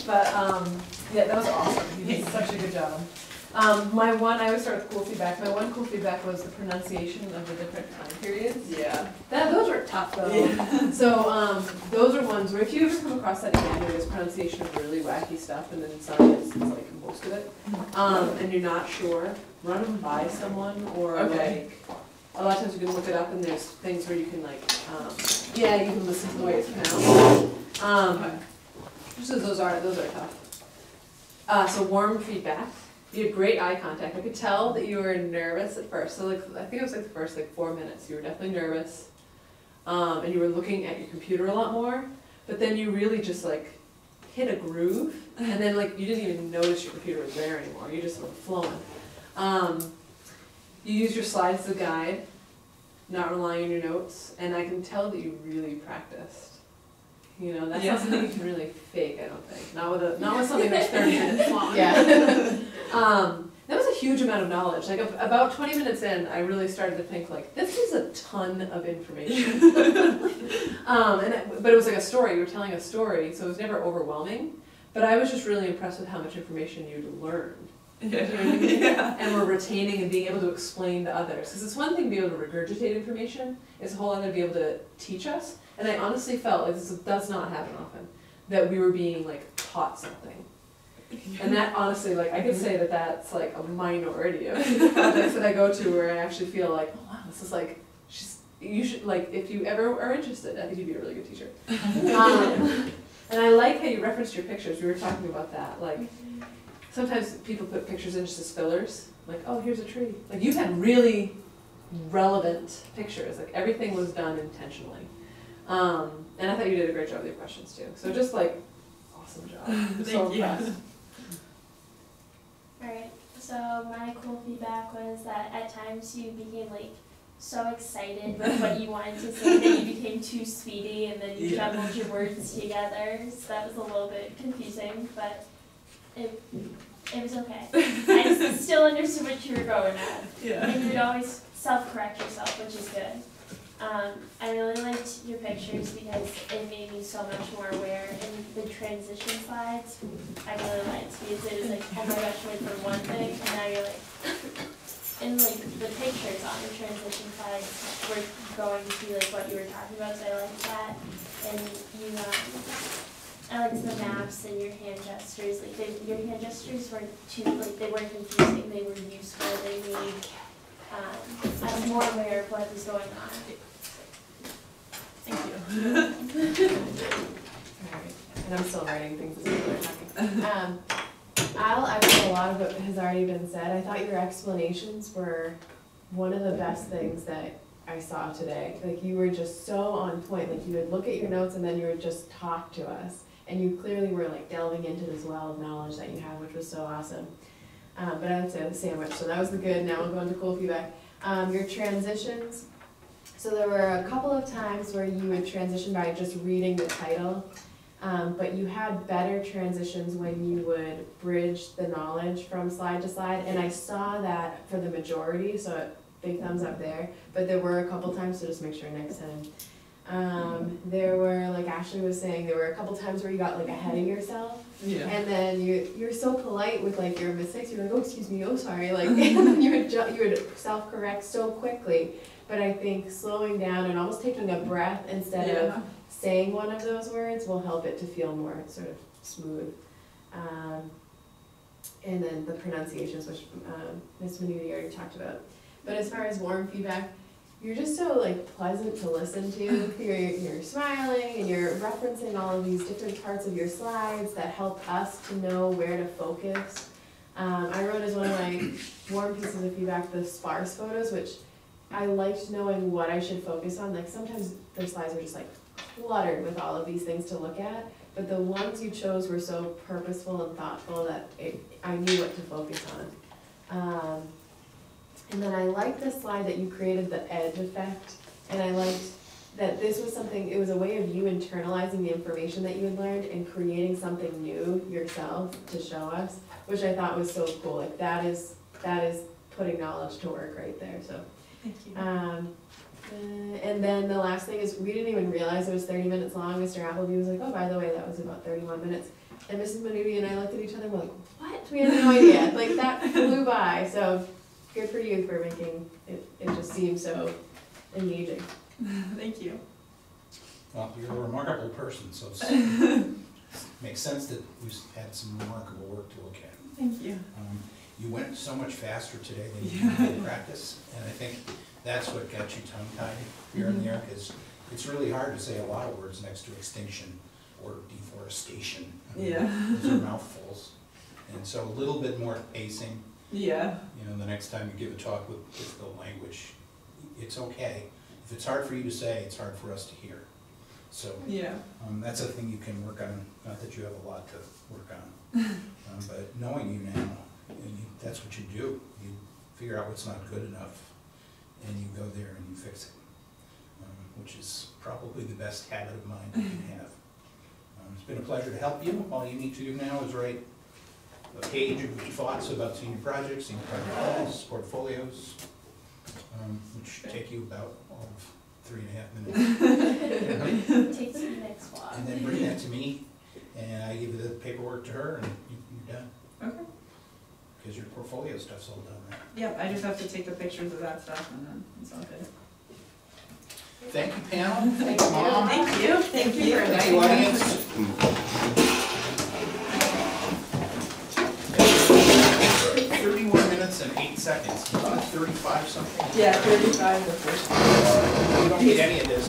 But yeah, that was awesome. You did such a good job. I always start with cool feedback. My one cool feedback was the pronunciation of the different time periods. Yeah. Those were tough though. Yeah. So those are ones where if you ever come across that again, where there's pronunciation of really wacky stuff, and then science is like most of it, and you're not sure, run them by someone, or like a lot of times you can look it up, and there's things where you can like, yeah, you can listen to the way it's pronounced. So those are tough. So warm feedback. You had great eye contact. I could tell that you were nervous at first. So like, I think it was like the first 4 minutes. You were definitely nervous, and you were looking at your computer a lot more. But then you really just like hit a groove, and then like you didn't even notice your computer was there anymore. You just were flowing. You used your slides as a guide, not relying on your notes, and I can tell that you really practiced. You know, that's not something you can really fake, I don't think. Not with something that's 30 minutes long. Yeah. That was a huge amount of knowledge. Like about 20 minutes in, I really started to think like, this is a ton of information. But it was like a story. You were telling a story, so it was never overwhelming. But I was just really impressed with how much information you'd learned. Yeah. You know what I mean? Yeah. And we're retaining and being able to explain to others. Because it's one thing to be able to regurgitate information, it's a whole other to be able to teach us. And I honestly felt, like this does not happen often, that we were being like taught something. And that honestly, like I could say that that's like a minority of the projects that I go to where I actually feel like, oh wow, this is like, you should, like if you ever are interested, I think you'd be a really good teacher. And I like how you referenced your pictures. We were talking about that. Like sometimes people put pictures in just as fillers. Like, oh, here's a tree. Like you've had really relevant pictures. Like everything was done intentionally. And I thought you did a great job with your questions too. So just like, awesome job. I'm so impressed. Alright, so my cool feedback was that at times you became like so excited with what you wanted to say that you became too speedy and then you jumbled your words together. So that was a little bit confusing, but it was okay. I still understood what you were going at. Yeah. And you would always self-correct yourself, which is good. I really liked your pictures because it made me so much more aware, and the transition slides I really liked because it was like, oh my gosh, wait for one thing, and now you're like, and like the pictures on the transition slides were going to be like what you were talking about, so I liked that. And you, I liked the maps and your hand gestures. Like your hand gestures weren't too, like they weren't confusing, they were useful, they made I was more aware of what was going on. Thank you. Alright, and I'm still writing things as people are talking. I think a lot of it has already been said. I thought your explanations were one of the best things that I saw today. Like you were just so on point. Like you would look at your notes and then you would just talk to us. And you clearly were like delving into this well of knowledge that you have, which was so awesome. But I would say the sandwich, so that was the good. Now we'll go into cool feedback. Your transitions. So there were a couple of times where you would transition by just reading the title, but you had better transitions when you would bridge the knowledge from slide to slide, and I saw that for the majority, so big thumbs up there, but there were a couple times, so just make sure next time. There were, like Ashley was saying, there were a couple times where you got like ahead of yourself. Yeah. And then you're so polite with like your mistakes. You're like, oh, excuse me, oh, sorry. Like, and then you would self-correct so quickly. But I think slowing down and almost taking a breath instead of saying one of those words will help it to feel more sort of smooth. And then the pronunciations, which Ms. Manuti already talked about. But as far as warm feedback, you're just so like pleasant to listen to. You're smiling and you're referencing all of these different parts of your slides that help us to know where to focus. I wrote as one of my warm pieces of feedback the sparse photos, which I liked knowing what I should focus on. Like sometimes their slides are just like cluttered with all of these things to look at, but the ones you chose were so purposeful and thoughtful that I knew what to focus on. And then I liked the slide that you created, the edge effect, and I liked that this was something, it was a way of you internalizing the information that you had learned and creating something new yourself to show us, which I thought was so cool. Like that is putting knowledge to work right there. So, thank you. And then the last thing is we didn't even realize it was 30 minutes long. Mr. Appleby was like, oh, by the way, that was about 31 minutes. And Mrs. Manuti and I looked at each other and we're like, what? We had no idea. Like, that flew by. So good for you for making it just seem so engaging. Thank you. Well, you're a remarkable person, so it makes sense that we've had some remarkable work to look at. Thank you. You went so much faster today than you did in practice, and I think that's what got you tongue-tied here and there, because it's really hard to say a lot of words next to extinction or deforestation. I mean, Yeah. those are mouthfuls. And so a little bit more pacing, Yeah. you know, the next time you give a talk with difficult language, it's okay. If it's hard for you to say, it's hard for us to hear. So Yeah. that's a thing you can work on, not that you have a lot to work on. But knowing you now, that's what you do. You figure out what's not good enough, and you go there and you fix it, which is probably the best habit of mind you can have. It's been a pleasure to help you. All you need to do now is write a page of your thoughts about senior projects, senior project plans, portfolios, which should take you about all of 3.5 minutes. Take to the next walk. And then bring that to me, and I give the paperwork to her, and you're done. Okay. Because your portfolio stuff's all done, right? Yep, I just have to take the pictures of that stuff and then it's all good. Thank you, panel. Thank you, Mom. Thank you. Thank you for Thank inviting you, me. audience. 31 minutes and 8 seconds. 35 something? Yeah, 35 the first one. You don't need any of this.